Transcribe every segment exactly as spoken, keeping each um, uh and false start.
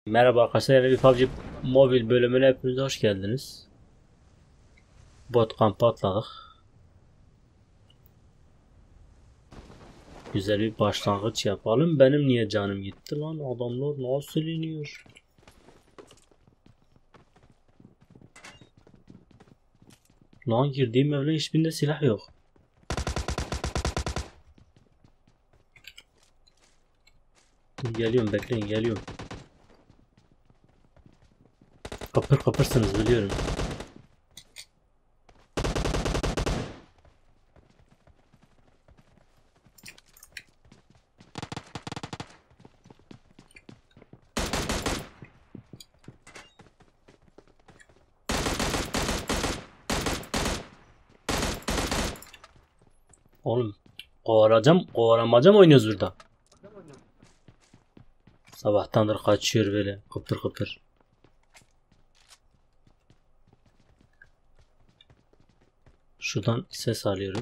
Merhaba arkadaşlar, yeni bir P U B G mobil bölümüne hepiniz hoş geldiniz. Bot kampı atladık. Güzel bir başlangıç yapalım. Benim niye canım gitti lan? Adamlar nasıl iniyor? Lan girdiğim evle hiçbirinde silah yok. Geliyorum, bekleyin, geliyorum. Kapır kapırsınız biliyorum. Oğlum kovalacağım, kovalamacam oynuyoruz burada. Sabahtandır kaçıyor böyle kıpır kıpır. Şuradan ses alıyorum.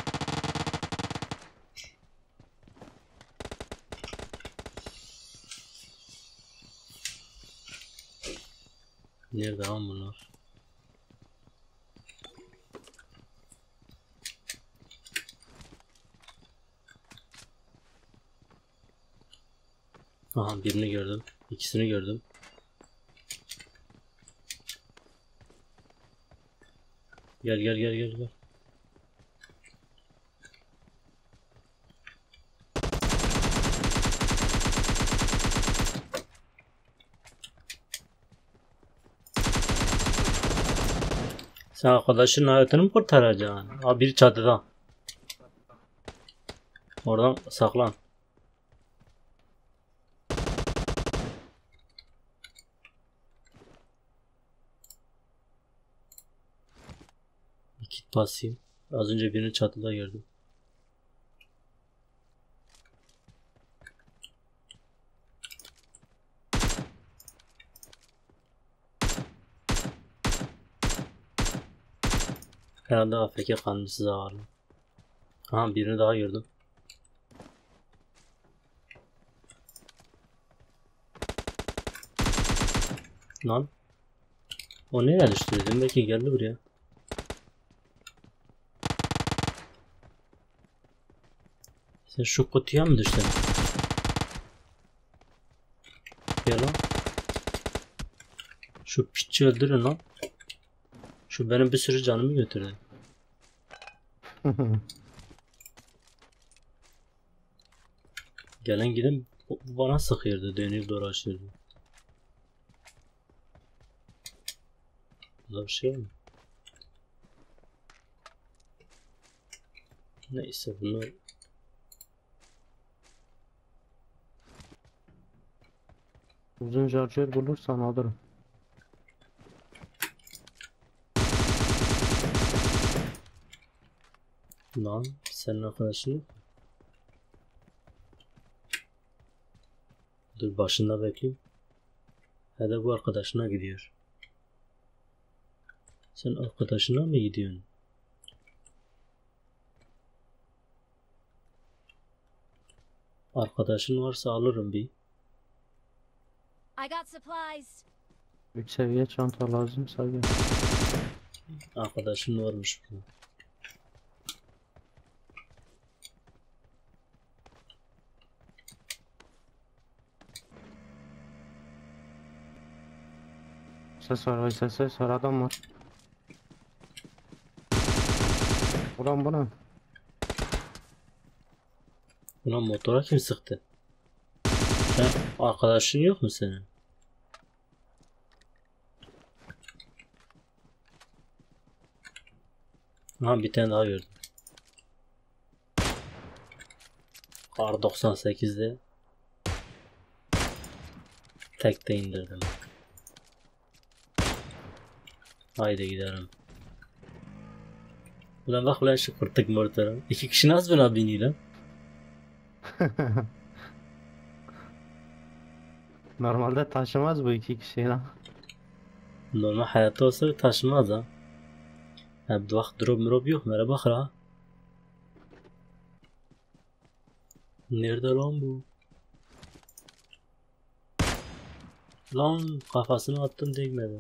Nerede lan bunlar? Aha, birini gördüm. İkisini gördüm. Gel gel gel gel gel. Sen arkadaşının hayatını mı kurtaracaksın? Abi biri çatıda. Oradan saklan. Bir kit basayım. Az önce birini çatıda gördüm. Herhalde A F K kalmışsız ağırlı. Aha, birini daha gördüm. Lan. O nereye düştü dedim. Belki geldi buraya. Sen şu kutuya mı düştün? Gel lan. Şu piçi öldürün lan. Şu benim bir sürü canımı götürdü. Gelen giden bana sıkıyordu. Dönüp dolaşıyordu. Burada bir şey var mı? Neyse, bunu Uzun şarjör bulursan alırım. lan senin arkadaşın yok. Dur, başında bekleyeyim. He de bu arkadaşına gidiyor. Sen arkadaşına mı gidiyorsun? Arkadaşın varsa alırım bir. I got supplies. üç seviye çanta lazımsa gel. Arkadaşın varmış burada. Ses var, ses ses var, adam var. Ulan buna. Ulan motora kim sıktı? Sen arkadaşın yok mu senin? Ha, bir tane daha gördüm. Kar doksan sekizde tek de indirdim. Haydi gidelim. Ulan bak lan şu kırtık motora. İki kişi nasıl buna biniyor lan? Normalde taşımaz bu iki kişi lan. Normal hayatta olsa taşımaz ha. Ha bak, drop drop yok. Merhaba kral. Nerede lan bu? Lan kafasını attım değmedi.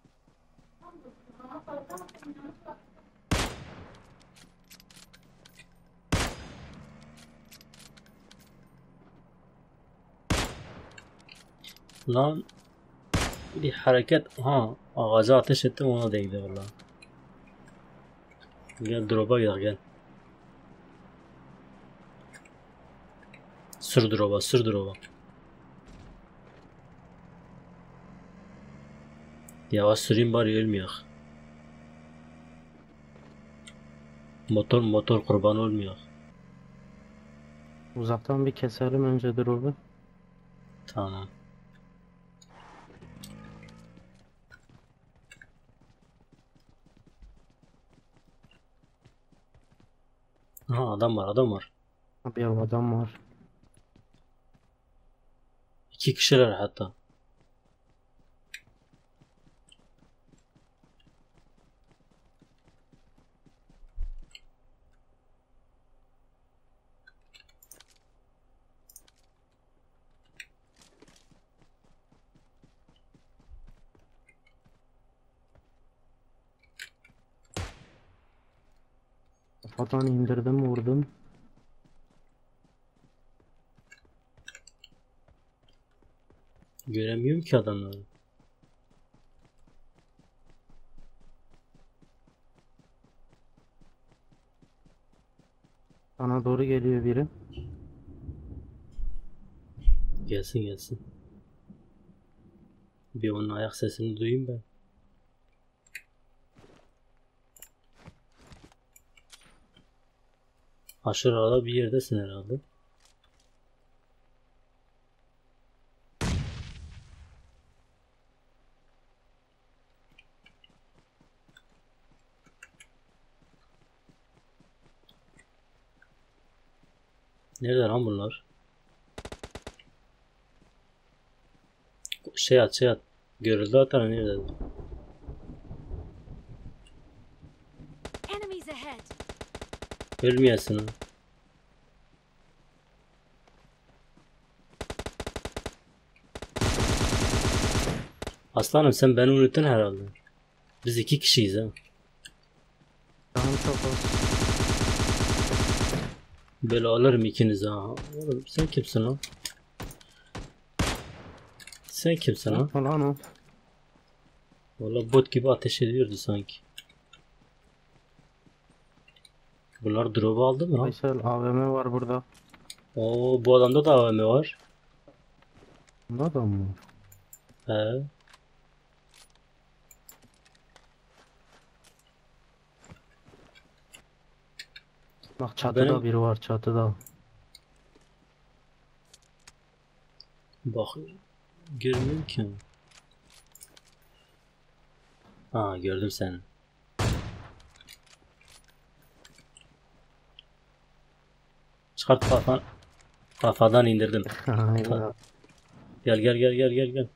Lan bir hareket, ha ağaca ateş ettim, ona değdi valla. Gel drop'a gel gel. Sür drop'a, sür drop'a. Yavaş süreyim bari ölmeyek. Motor motor kurban olmuyor. Uzaktan bir keselim önce drop'u. Tamam. Aha adam var, adam var. Bir adam var. İki kişiler hatta. Kafadan indirdim vurdum. Göremiyorum ki adamları. Bana doğru geliyor biri. Gelsin gelsin. Bir onun ayak sesini duyayım ben. Aşağıda bir yerdesin herhalde. Nerede lan bunlar? Şey at şey at. Görüldü atan nerede? Enemies ahead. Ölmeyesin ha. Aslanım sen beni unuttun herhalde. Biz iki kişiyiz ha. Canım çok az. Böyle alırım ikinizi ha. Oğlum sen kimsin lan? Sen kimsin ha? Lan o. Valla bot gibi ateş ediyordu sanki. Bunlar drop'u aldı mı lan? Veysel A V M var burada. Oo, bu adamda da A V M var. Bunda da mı var? He. Bak çatıda Benim- biri var çatıda. Bak görmüyorum ki. Ha gördüm seni. Çıkart kafan. Kafadan indirdim. Aynen. Gel gel gel gel gel gel.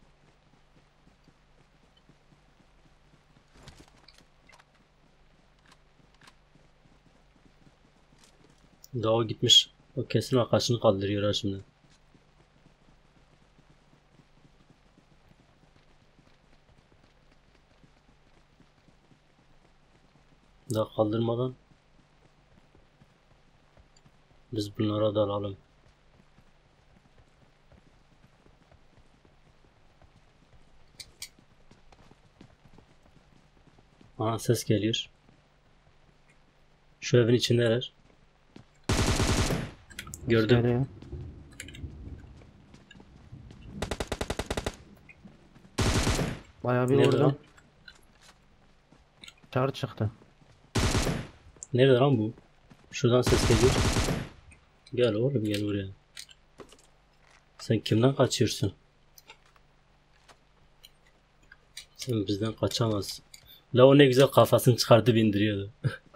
Daha o gitmiş. O kesin arkadaşını kaldırıyor ha şimdi. Daha kaldırmadan biz bunlara dalalım. Aha ses geliyor. Şu evin içindeler. Gördüm. Nereye? Bayağı bir Nerede lan? vurdum. Çağrı çıktı. Nerede lan bu? Şuradan ses geliyor. Gel oğlum gel buraya. Sen kimden kaçıyorsun? Sen bizden kaçamazsın. La o ne güzel kafasını çıkartıp indiriyordu.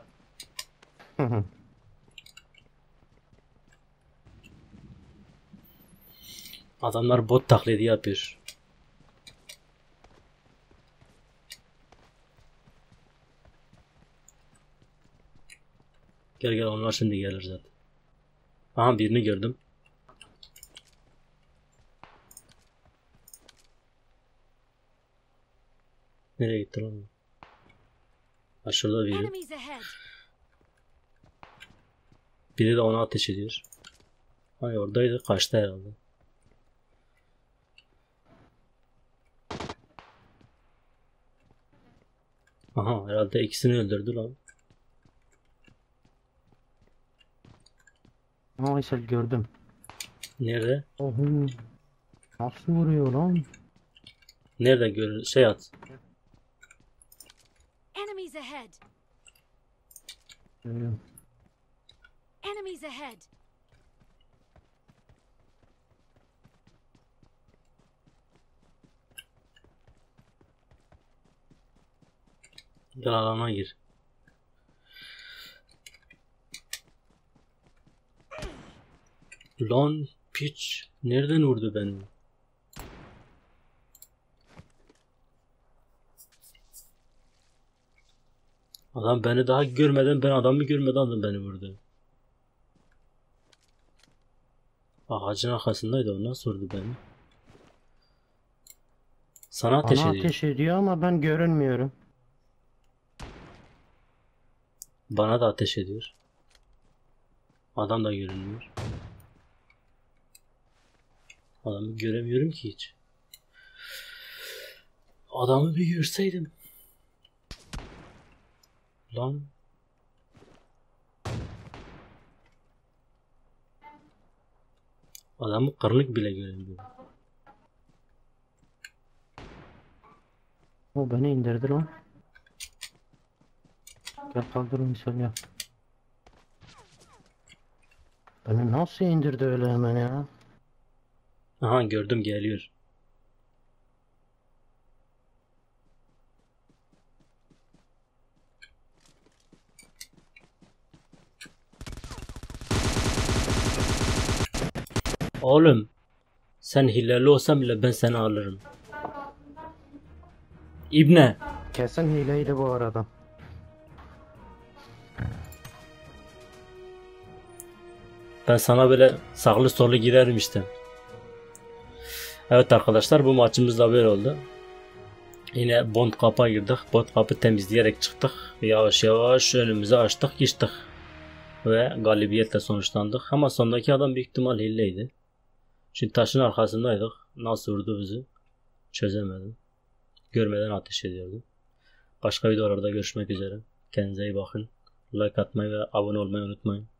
Adamlar bot taklidi yapıyor. Gel gel onlar şimdi gelir zaten. Aha birini gördüm. Nereye gitti lan? Ha, şurada biri. Enemies ahead. Biri de ona ateş ediyor. Ay oradaydı, kaçtı herhalde. Aha, herhalde ikisini öldürdü lan. Aa Aysel gördüm. Nerede? Oho. Nasıl vuruyor lan? Nerede görür? Şey at. Enemies ahead. Görüyorum. Enemies ahead. Gel alana gir. Lan piç. Nereden vurdu beni? Adam beni daha görmeden, ben adamı görmeden adam beni vurdu. Ağacın arkasındaydı, o nasıl vurdu beni? Sana ateş Bana ediyor. ateş ediyor ama ben görünmüyorum. Bana da ateş ediyor. Adam da görünmüyor. Adamı göremiyorum ki hiç. Adamı bir görseydim. Lan. Adamı kırlık bile göremiyorum. O beni indirdi lan. Gel kaldır Aysel ya. Beni nasıl indirdi öyle hemen ya? Aha gördüm, geliyor. Oğlum, sen hileli olsan bile ben seni alırım. İbne. Kesin hileydi bu arada. Ben sana böyle sağlı sollu giderim işte. Evet arkadaşlar, bu maçımız da böyle oldu. Yine bond kapa girdik. Bond kapı temizleyerek çıktık. Yavaş yavaş önümüzü açtık, geçtik. Ve galibiyetle sonuçlandık. Ama sondaki adam büyük ihtimal hilleydi. Şimdi taşın arkasındaydık. Nasıl vurdu bizi çözemedim. Görmeden ateş ediyordu. Başka videolarda görüşmek üzere. Kendinize iyi bakın. Like atmayı ve abone olmayı unutmayın.